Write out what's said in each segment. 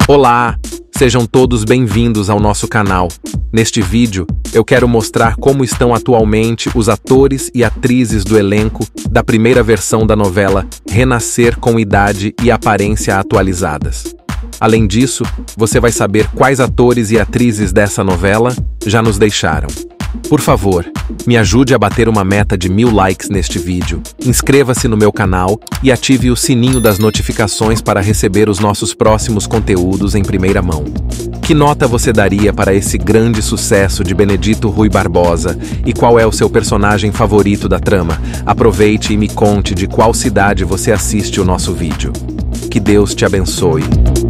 Olá! Sejam todos bem-vindos ao nosso canal. Neste vídeo, eu quero mostrar como estão atualmente os atores e atrizes do elenco da primeira versão da novela Renascer com idade e aparência atualizadas. Além disso, você vai saber quais atores e atrizes dessa novela já nos deixaram. Por favor, me ajude a bater uma meta de 1000 likes neste vídeo, inscreva-se no meu canal e ative o sininho das notificações para receber os nossos próximos conteúdos em primeira mão. Que nota você daria para esse grande sucesso de Benedito Rui Barbosa e qual é o seu personagem favorito da trama? Aproveite e me conte de qual cidade você assiste o nosso vídeo. Que Deus te abençoe.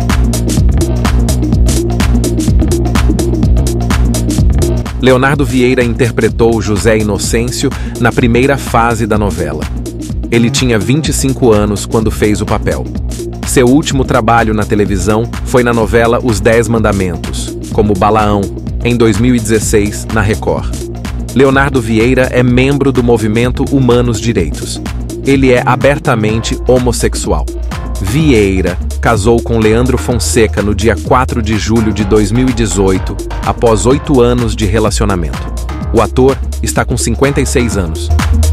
Leonardo Vieira interpretou José Inocêncio na primeira fase da novela. Ele tinha 25 anos quando fez o papel. Seu último trabalho na televisão foi na novela Os 10 Mandamentos, como Balaão, em 2016, na Record. Leonardo Vieira é membro do movimento Humanos Direitos. Ele é abertamente homossexual. Vieira casou com Leandro Fonseca no dia 4 de julho de 2018, após 8 anos de relacionamento. O ator está com 56 anos.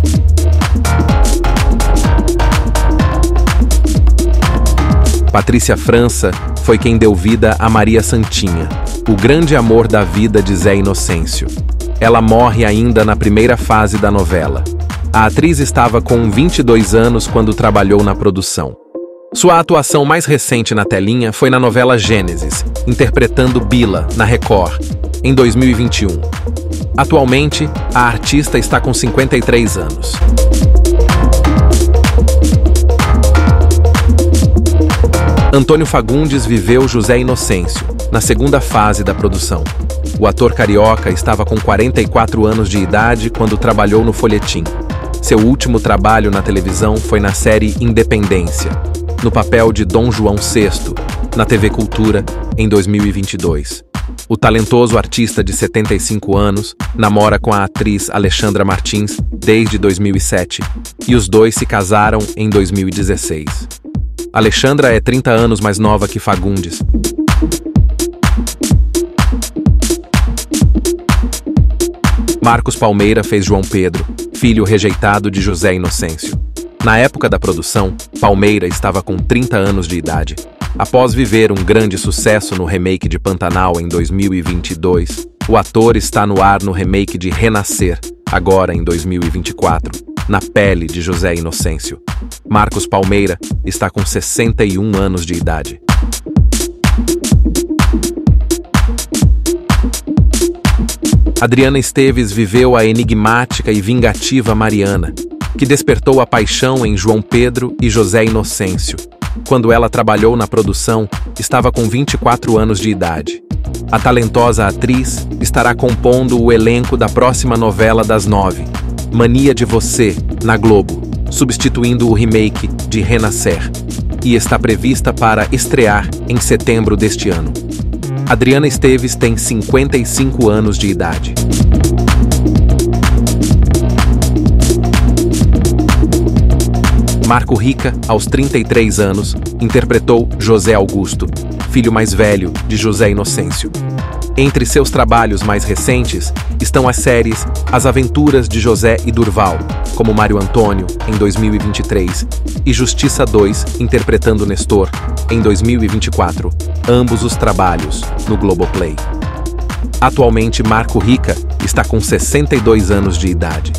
Patrícia França foi quem deu vida a Maria Santinha, o grande amor da vida de Zé Inocêncio. Ela morre ainda na primeira fase da novela. A atriz estava com 22 anos quando trabalhou na produção. Sua atuação mais recente na telinha foi na novela Gênesis, interpretando Bila, na Record, em 2021. Atualmente, a artista está com 53 anos. Antônio Fagundes viveu José Inocêncio, na segunda fase da produção. O ator carioca estava com 44 anos de idade quando trabalhou no Folhetim. Seu último trabalho na televisão foi na série Independência, no papel de Dom João VI, na TV Cultura, em 2022. O talentoso artista de 75 anos namora com a atriz Alexandra Martins desde 2007, e os dois se casaram em 2016. Alexandra é 30 anos mais nova que Fagundes. Marcos Palmeira fez João Pedro, filho rejeitado de José Inocêncio. Na época da produção, Palmeira estava com 30 anos de idade. Após viver um grande sucesso no remake de Pantanal em 2022, o ator está no ar no remake de Renascer, agora em 2024, na pele de José Inocêncio. Marcos Palmeira está com 61 anos de idade. Adriana Esteves viveu a enigmática e vingativa Mariana, que despertou a paixão em João Pedro e José Inocêncio. Quando ela trabalhou na produção, estava com 24 anos de idade. A talentosa atriz estará compondo o elenco da próxima novela das 9, Mania de Você, na Globo, substituindo o remake de Renascer, e está prevista para estrear em setembro deste ano. Adriana Esteves tem 55 anos de idade. Marco Rica, aos 33 anos, interpretou José Augusto, filho mais velho de José Inocêncio. Entre seus trabalhos mais recentes estão as séries As Aventuras de José e Durval, como Mário Antônio, em 2023, e Justiça 2, interpretando Nestor, em 2024, ambos os trabalhos no Globoplay. Atualmente, Marco Rica está com 62 anos de idade.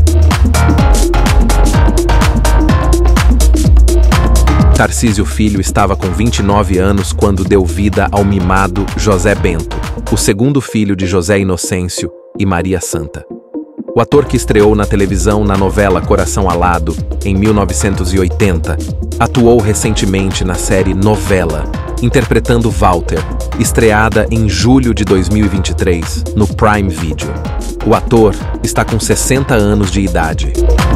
Tarcísio Filho estava com 29 anos quando deu vida ao mimado José Bento, o segundo filho de José Inocêncio e Maria Santa. O ator que estreou na televisão na novela Coração Alado, em 1980, atuou recentemente na série Novela, interpretando Walter, estreada em julho de 2023, no Prime Video. O ator está com 60 anos de idade.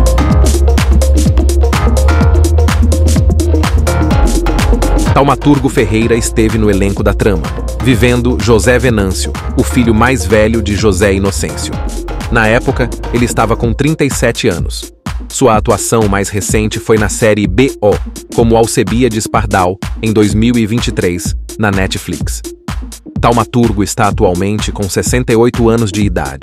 Taumaturgo Ferreira esteve no elenco da trama, vivendo José Venâncio, o filho mais velho de José Inocêncio. Na época, ele estava com 37 anos. Sua atuação mais recente foi na série B.O., como Alcebiades Pardal, em 2023, na Netflix. Taumaturgo está atualmente com 68 anos de idade.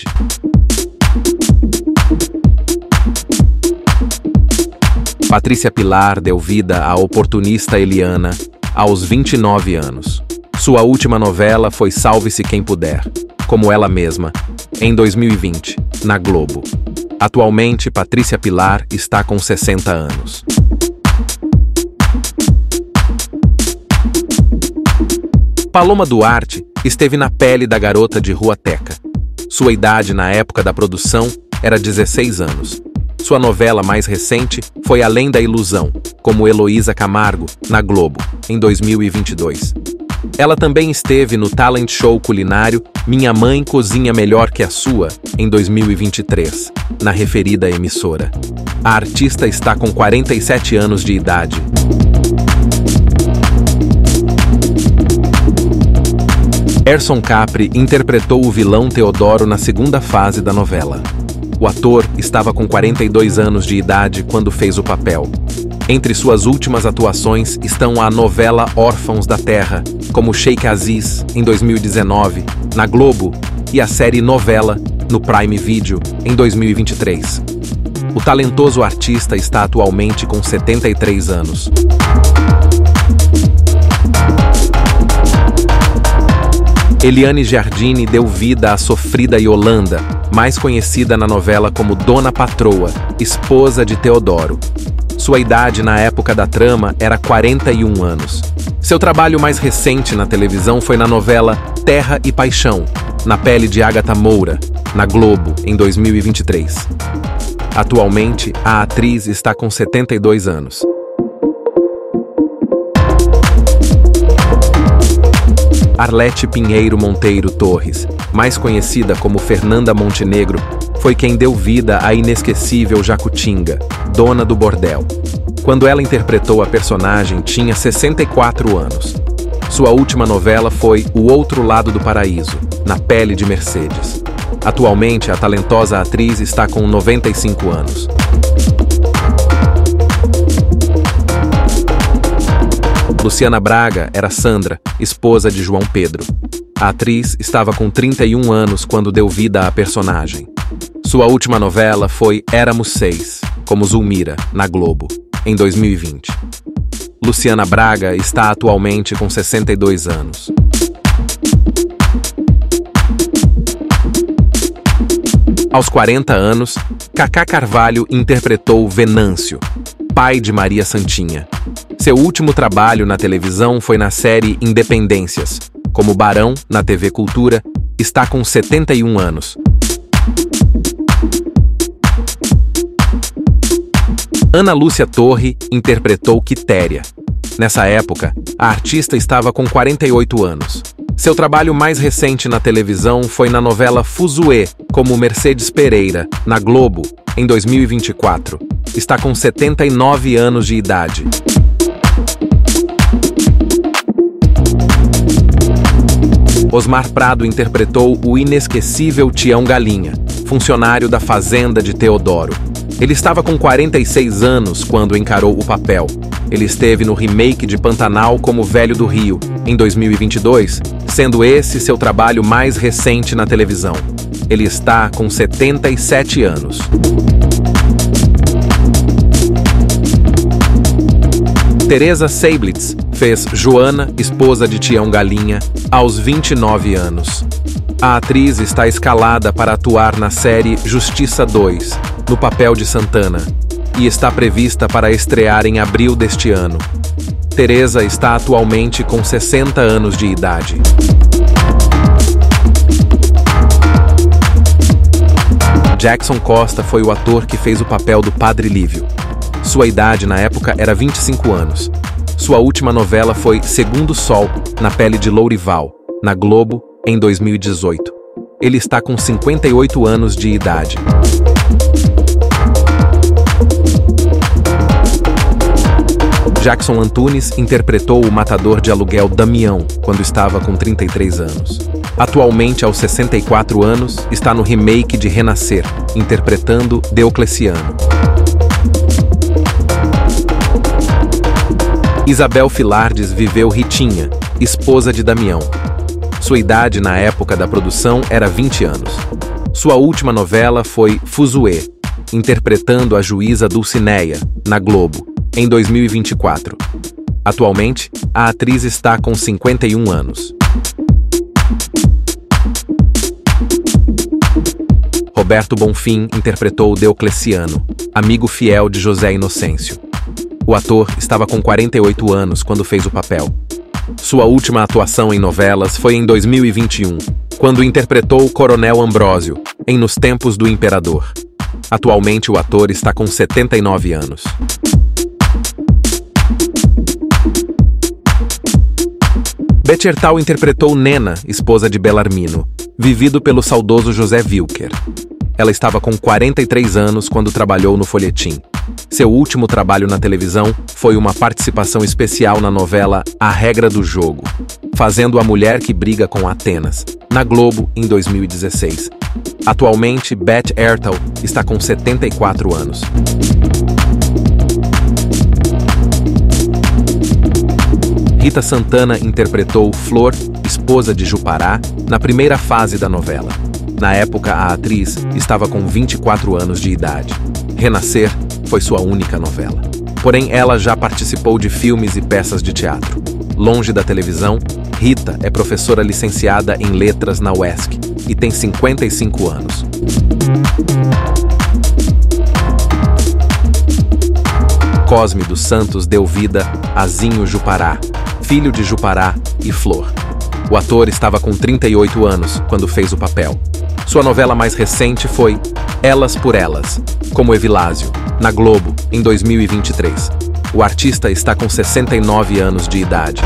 Patrícia Pilar deu vida à oportunista Eliana aos 29 anos. Sua última novela foi Salve-se Quem Puder, como ela mesma, em 2020, na Globo. Atualmente, Patrícia Pilar está com 60 anos. Paloma Duarte esteve na pele da garota de Rua Teca. Sua idade na época da produção era 16 anos. Sua novela mais recente foi Além da Ilusão, como Heloísa Camargo, na Globo, em 2022. Ela também esteve no talent show culinário Minha Mãe Cozinha Melhor que a Sua, em 2023, na referida emissora. A artista está com 47 anos de idade. Erson Capri interpretou o vilão Teodoro na segunda fase da novela. O ator estava com 42 anos de idade quando fez o papel. Entre suas últimas atuações estão a novela Órfãos da Terra, como Sheikh Aziz, em 2019, na Globo, e a série Novela, no Prime Video, em 2023. O talentoso artista está atualmente com 73 anos. Eliane Giardini deu vida à sofrida Yolanda, mais conhecida na novela como Dona Patroa, esposa de Teodoro. Sua idade na época da trama era 41 anos. Seu trabalho mais recente na televisão foi na novela Terra e Paixão, na pele de Ágata Moura, na Globo, em 2023. Atualmente, a atriz está com 72 anos. Arlete Pinheiro Monteiro Torres, mais conhecida como Fernanda Montenegro, foi quem deu vida à inesquecível Jacutinga, dona do bordel. Quando ela interpretou a personagem, tinha 64 anos. Sua última novela foi O Outro Lado do Paraíso, na pele de Mercedes. Atualmente, a talentosa atriz está com 95 anos. Luciana Braga era Sandra, esposa de João Pedro. A atriz estava com 31 anos quando deu vida à personagem. Sua última novela foi Éramos Seis, como Zulmira, na Globo, em 2020. Luciana Braga está atualmente com 62 anos. Aos 40 anos, Cacá Carvalho interpretou Venâncio, pai de Maria Santinha. Seu último trabalho na televisão foi na série Independências, como Barão, na TV Cultura, está com 71 anos. Ana Lúcia Torre interpretou Quitéria. Nessa época, a artista estava com 48 anos. Seu trabalho mais recente na televisão foi na novela Fuzue, como Mercedes Pereira, na Globo, em 2024. Está com 79 anos de idade. Osmar Prado interpretou o inesquecível Tião Galinha, funcionário da fazenda de Teodoro. Ele estava com 46 anos quando encarou o papel. Ele esteve no remake de Pantanal como Velho do Rio, em 2022, sendo esse seu trabalho mais recente na televisão. Ele está com 77 anos. Teresa Seiblitz fez Joana, esposa de Tião Galinha, aos 29 anos. A atriz está escalada para atuar na série Justiça 2, no papel de Santana, e está prevista para estrear em abril deste ano. Teresa está atualmente com 60 anos de idade. Jackson Costa foi o ator que fez o papel do Padre Lívio. Sua idade na época era 25 anos. Sua última novela foi Segundo Sol, na pele de Lourival, na Globo, em 2018. Ele está com 58 anos de idade. Jackson Antunes interpretou o matador de aluguel Damião quando estava com 33 anos. Atualmente, aos 64 anos, está no remake de Renascer, interpretando Deocleciano. Isabel Filardes viveu Ritinha, esposa de Damião. Sua idade na época da produção era 20 anos. Sua última novela foi Fuzuê, interpretando a juíza Dulcineia, na Globo, em 2024. Atualmente, a atriz está com 51 anos. Roberto Bonfim interpretou Deocleciano, amigo fiel de José Inocêncio. O ator estava com 48 anos quando fez o papel. Sua última atuação em novelas foi em 2021, quando interpretou o Coronel Ambrósio, em Nos Tempos do Imperador. Atualmente o ator está com 79 anos. Beth Ertal interpretou Nena, esposa de Bellarmino, vivido pelo saudoso José Wilker. Ela estava com 43 anos quando trabalhou no Folhetim. Seu último trabalho na televisão foi uma participação especial na novela A Regra do Jogo, fazendo a mulher que briga com Atenas, na Globo, em 2016. Atualmente, Beth Ertal está com 74 anos. Rita Santana interpretou Flor, esposa de Jupará, na primeira fase da novela. Na época, a atriz estava com 24 anos de idade. Renascer foi sua única novela. Porém, ela já participou de filmes e peças de teatro. Longe da televisão, Rita é professora licenciada em Letras na UESC e tem 55 anos. Cosme dos Santos deu vida a Zinho Jupará, filho de Jupará e Flor. O ator estava com 38 anos quando fez o papel. Sua novela mais recente foi Elas por Elas, como Evilásio, na Globo, em 2023. O artista está com 69 anos de idade.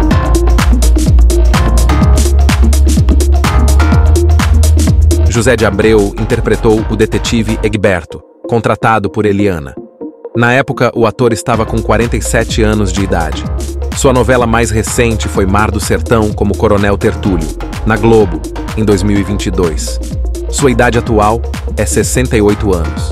José de Abreu interpretou o detetive Egberto, contratado por Eliana. Na época, o ator estava com 47 anos de idade. Sua novela mais recente foi Mar do Sertão como Coronel Tertúlio, na Globo, em 2022. Sua idade atual é 68 anos.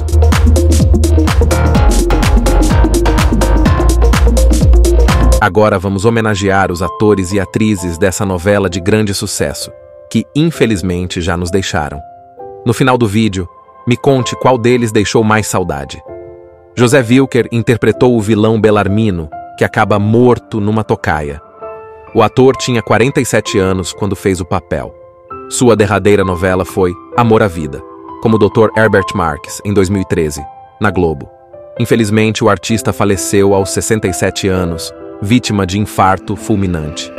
Agora vamos homenagear os atores e atrizes dessa novela de grande sucesso, que infelizmente já nos deixaram. No final do vídeo, me conte qual deles deixou mais saudade. José Wilker interpretou o vilão Bellarmino, que acaba morto numa tocaia. O ator tinha 47 anos quando fez o papel. Sua derradeira novela foi Amor à Vida, como Dr. Herbert Marques, em 2013, na Globo. Infelizmente, o artista faleceu aos 67 anos, vítima de infarto fulminante.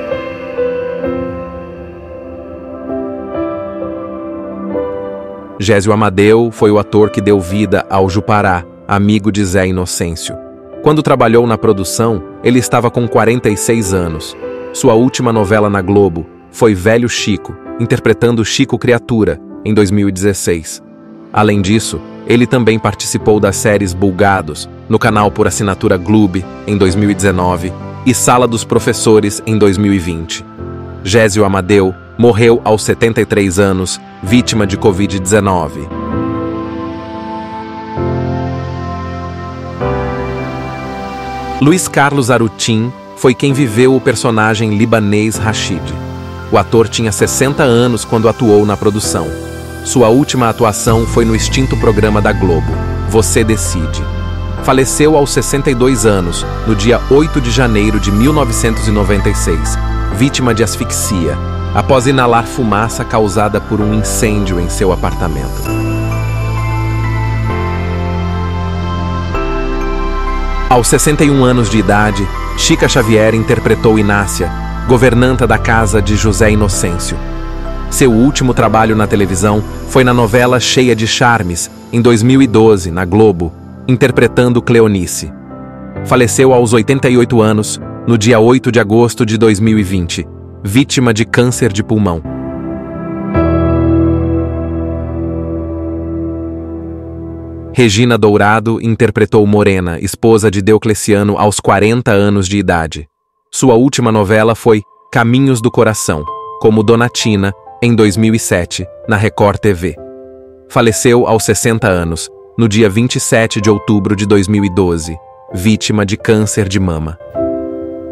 Gésio Amadeu foi o ator que deu vida ao Jupará, amigo de Zé Inocêncio. Quando trabalhou na produção, ele estava com 46 anos. Sua última novela na Globo foi Velho Chico, interpretando Chico Criatura, em 2016. Além disso, ele também participou das séries Bulgados, no canal por assinatura Gloob, em 2019, e Sala dos Professores, em 2020. Gésio Amadeu morreu aos 73 anos, vítima de Covid-19. Luiz Carlos Arutin foi quem viveu o personagem libanês Rashid. O ator tinha 60 anos quando atuou na produção. Sua última atuação foi no extinto programa da Globo, Você Decide. Faleceu aos 62 anos, no dia 8 de janeiro de 1996, vítima de asfixia, após inalar fumaça causada por um incêndio em seu apartamento. Aos 61 anos de idade, Chica Xavier interpretou Inácia, governanta da casa de José Inocêncio. Seu último trabalho na televisão foi na novela Cheia de Charmes, em 2012, na Globo, interpretando Cleonice. Faleceu aos 88 anos, no dia 8 de agosto de 2020, vítima de câncer de pulmão. Regina Dourado interpretou Morena, esposa de Deocleciano, aos 40 anos de idade. Sua última novela foi Caminhos do Coração, como Donatina, em 2007, na Record TV. Faleceu aos 60 anos, no dia 27 de outubro de 2012, vítima de câncer de mama.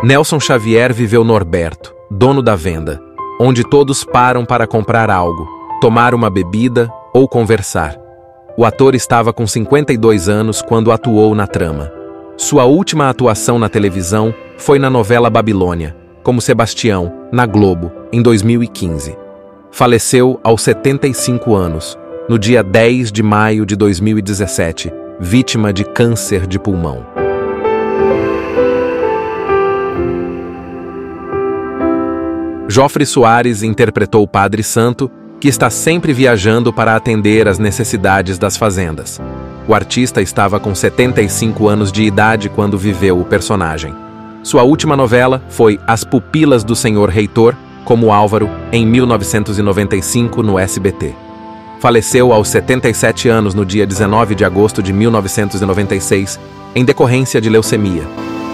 Nelson Xavier viveu Norberto, dono da venda, onde todos param para comprar algo, tomar uma bebida ou conversar. O ator estava com 52 anos quando atuou na trama. Sua última atuação na televisão foi na novela Babilônia, como Sebastião, na Globo, em 2015. Faleceu aos 75 anos, no dia 10 de maio de 2017, vítima de câncer de pulmão. Jofre Soares interpretou o Padre Santo, que está sempre viajando para atender às necessidades das fazendas. O artista estava com 75 anos de idade quando viveu o personagem. Sua última novela foi As Pupilas do Senhor Reitor, como Álvaro, em 1995 no SBT. Faleceu aos 77 anos no dia 19 de agosto de 1996, em decorrência de leucemia.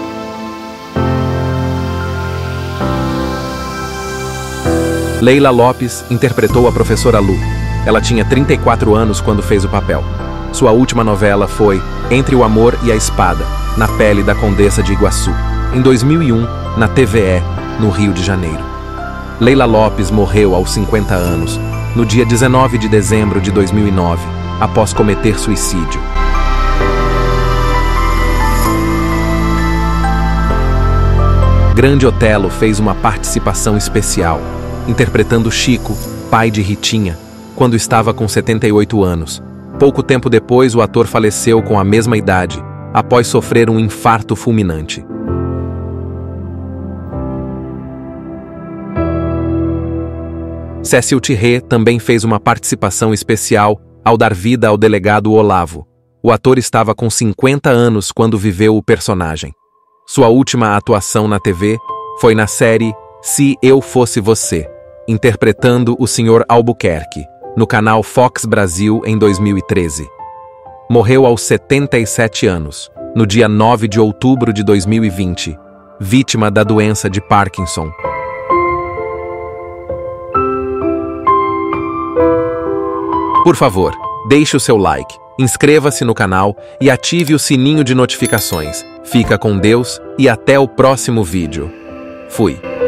Leila Lopes interpretou a professora Lu. Ela tinha 34 anos quando fez o papel. Sua última novela foi Entre o Amor e a Espada, na pele da Condessa de Iguaçu, em 2001, na TVE, no Rio de Janeiro. Leila Lopes morreu aos 50 anos, no dia 19 de dezembro de 2009, após cometer suicídio. Grande Otelo fez uma participação especial, interpretando Chico, pai de Ritinha, quando estava com 78 anos. Pouco tempo depois, o ator faleceu com a mesma idade, após sofrer um infarto fulminante. Cécile Thierry também fez uma participação especial ao dar vida ao delegado Olavo. O ator estava com 50 anos quando viveu o personagem. Sua última atuação na TV foi na série Se Eu Fosse Você, interpretando o Sr. Albuquerque, no canal Fox Brasil em 2013. Morreu aos 77 anos, no dia 9 de outubro de 2020, vítima da doença de Parkinson. Por favor, deixe o seu like, inscreva-se no canal e ative o sininho de notificações. Fica com Deus e até o próximo vídeo. Fui.